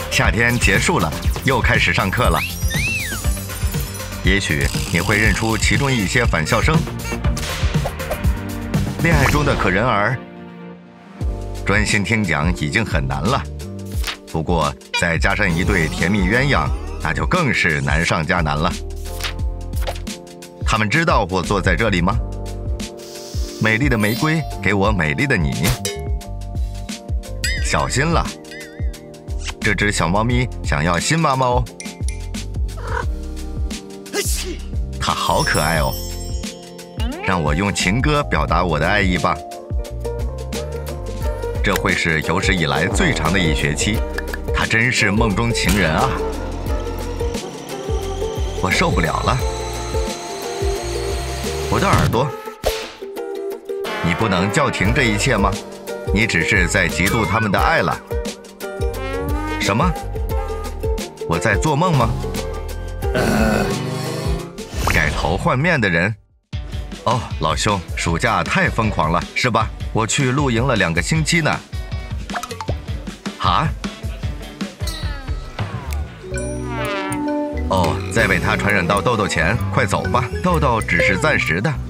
夏天结束了，又开始上课了。也许你会认出其中一些返校生。恋爱中的可人儿，专心听讲已经很难了，不过再加上一对甜蜜鸳鸯，那就更是难上加难了。他们知道我坐在这里吗？美丽的玫瑰给我美丽的你，小心了，这只小猫咪想要新妈妈哦。它好可爱哦，让我用情歌表达我的爱意吧。这会是有史以来最长的一学期，它真是梦中情人啊！我受不了了，我的耳朵。你不能叫停这一切吗？你只是在嫉妒他们的爱了。什么？我在做梦吗？改头换面的人。哦，老兄，暑假太疯狂了，是吧？我去露营了2个星期呢。啊？哦，在被他传染到豆豆前，快走吧，豆豆只是暂时的。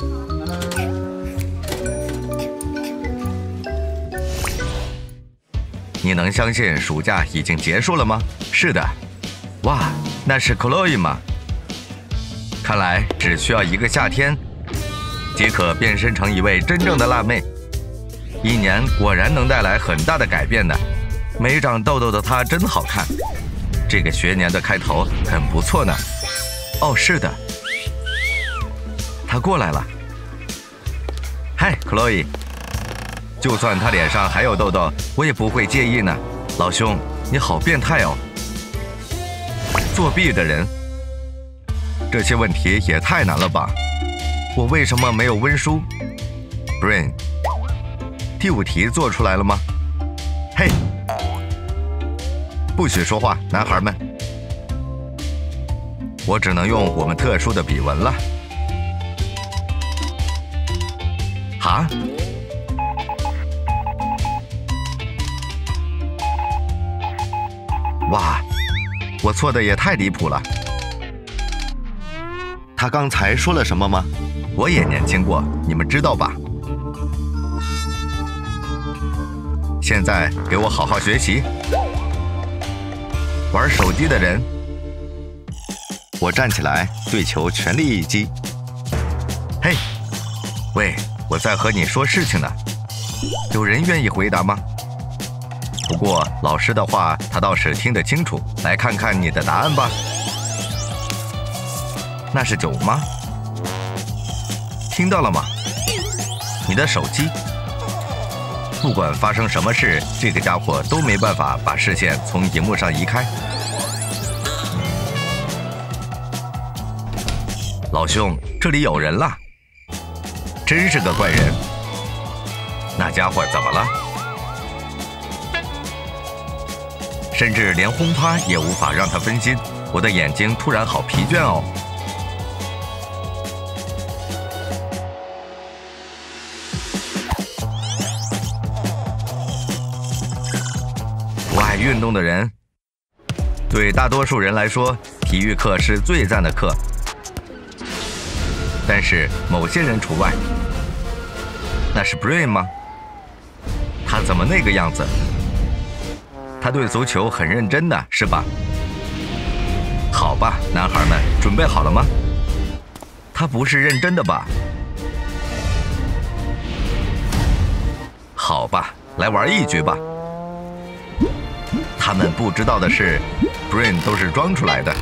你能相信暑假已经结束了吗？是的。哇，那是 Chloe 吗？看来只需要1个夏天，即可变身成一位真正的辣妹。1年果然能带来很大的改变的。没长痘痘的她真好看。这个学年的开头很不错呢。哦，是的。她过来了。嗨 ，Chloe。就算他脸上还有痘痘，我也不会介意呢。老兄，你好变态哦！作弊的人，这些问题也太难了吧？我为什么没有温书 ？Brain， 第5题做出来了吗？嘿，不许说话，男孩们！我只能用我们特殊的笔纹了。哈？哇，我错的也太离谱了。他刚才说了什么吗？我也年轻过，你们知道吧？现在给我好好学习。玩手机的人，我站起来，对球全力一击。嘿，喂，我在和你说事情呢，有人愿意回答吗？不过老师的话他倒是听得清楚，来看看你的答案吧。那是酒吗？听到了吗？你的手机。不管发生什么事，这个家伙都没办法把视线从荧幕上移开。老兄，这里有人了，真是个怪人。那家伙怎么了？甚至连轰趴也无法让他分心。我的眼睛突然好疲倦哦。不爱运动的人，对大多数人来说，体育课是最赞的课。但是某些人除外。那是 Brain 吗？他怎么那个样子？他对足球很认真的，是吧？好吧，男孩们，准备好了吗？他不是认真的吧？好吧，来玩一局吧。他们不知道的是 ，Brain 都是装出来的。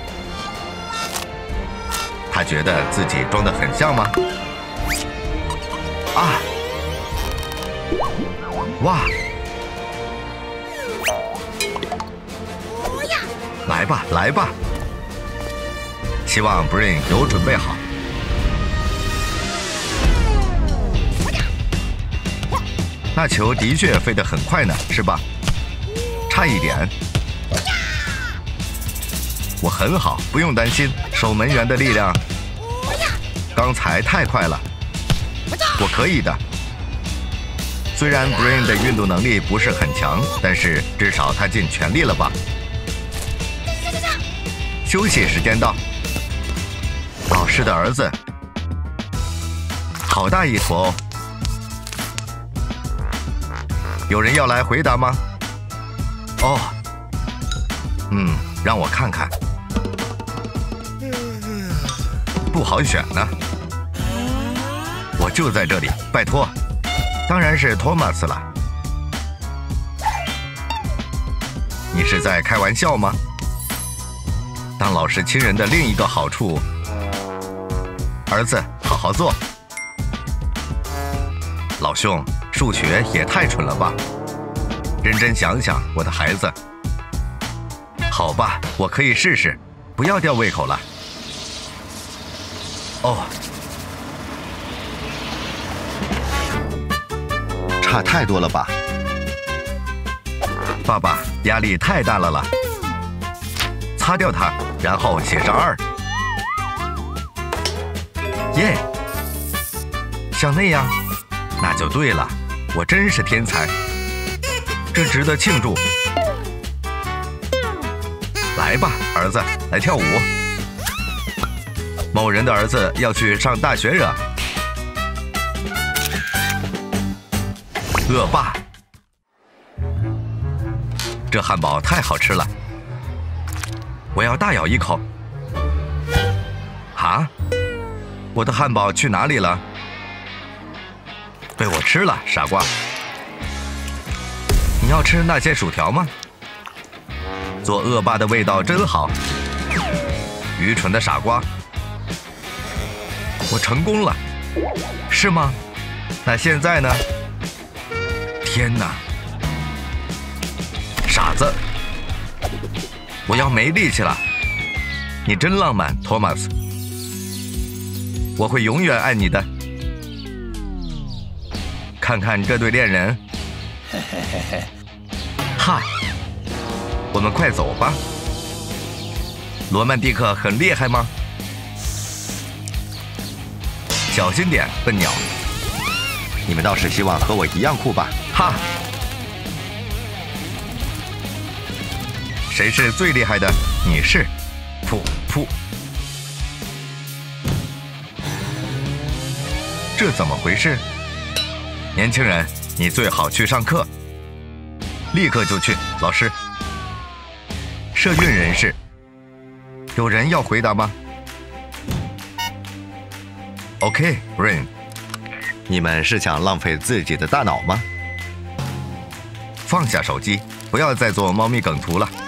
他觉得自己装得很像吗？啊！哇！来吧，来吧！希望 Brain 有准备好。那球的确飞得很快呢，是吧？差一点。我很好，不用担心。守门员的力量，刚才太快了。我可以的。虽然 Brain 的运动能力不是很强，但是至少他尽全力了吧？ 休息时间到。老师的儿子，好大一坨哦。有人要来回答吗？哦，让我看看，不好选呢。我就在这里，拜托。当然是托马斯了。你是在开玩笑吗？当老师亲人的另一个好处，儿子，好好做。老兄，数学也太蠢了吧！认真想想，我的孩子。好吧，我可以试试，不要吊胃口了。哦，差太多了吧？爸爸，压力太大了。擦掉它，然后写上2。耶，像那样，那就对了。我真是天才，这值得庆祝。来吧，儿子，来跳舞。某人的儿子要去上大学惹。恶霸，这汉堡太好吃了，我要大咬一口。啊，我的汉堡去哪里了？被我吃了，傻瓜。你要吃那些薯条吗？做恶霸的味道真好。愚蠢的傻瓜，我成功了，是吗？那现在呢？天哪，傻子，我要没力气了。你真浪漫，托马斯，我会永远爱你的。看看这对恋人，哈，我们快走吧。罗曼蒂克很厉害吗？小心点，笨鸟。你们倒是希望和我一样酷吧？哈！谁是最厉害的？你是。噗噗。这怎么回事？年轻人，你最好去上课。立刻就去，老师。社运人士，有人要回答吗 ？OK， Brain， 你们是想浪费自己的大脑吗？放下手机，不要再做猫咪梗图了。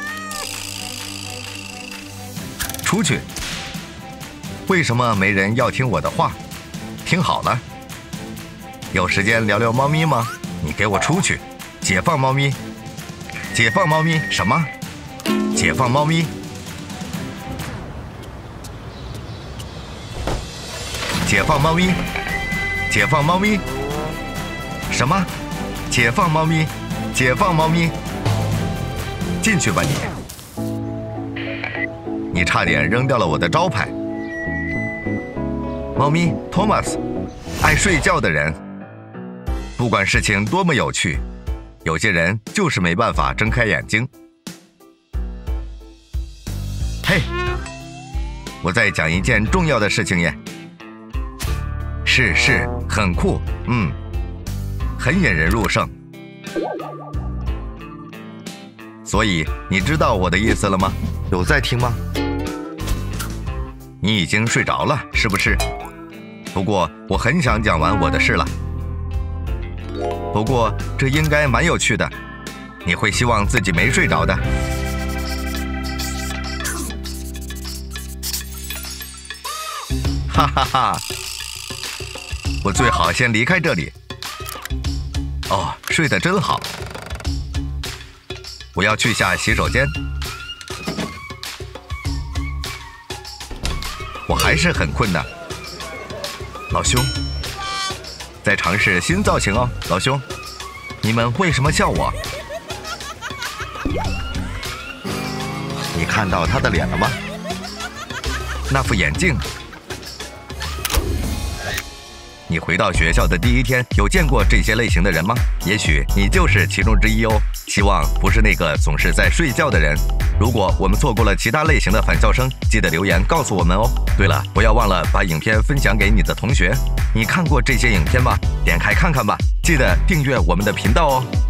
出去。为什么没人要听我的话？听好了。有时间聊聊猫咪吗？你给我出去！解放猫咪！解放猫咪！什么？解放猫咪！解放猫咪！解放猫咪！什么？解放猫咪！解放猫咪！进去吧你！你差点扔掉了我的招牌。猫咪托马斯，爱睡觉的人。不管事情多么有趣，有些人就是没办法睁开眼睛。嘿，我在讲一件重要的事情耶。是，很酷，很引人入胜。所以你知道我的意思了吗？有在听吗？你已经睡着了，是不是？不过我很想讲完我的事了。不过这应该蛮有趣的，你会希望自己没睡着的。哈哈哈！我最好先离开这里。哦，睡得真好。我要去下洗手间。我还是很困的，老兄。在尝试新造型哦，老兄。你们为什么笑我？你看到他的脸了吗？那副眼镜。你回到学校的第一天，有见过这些类型的人吗？也许你就是其中之一哦。希望不是那个总是在睡觉的人。 如果我们错过了其他类型的反校声，记得留言告诉我们哦。对了，不要忘了把影片分享给你的同学。你看过这些影片吗？点开看看吧，记得订阅我们的频道哦。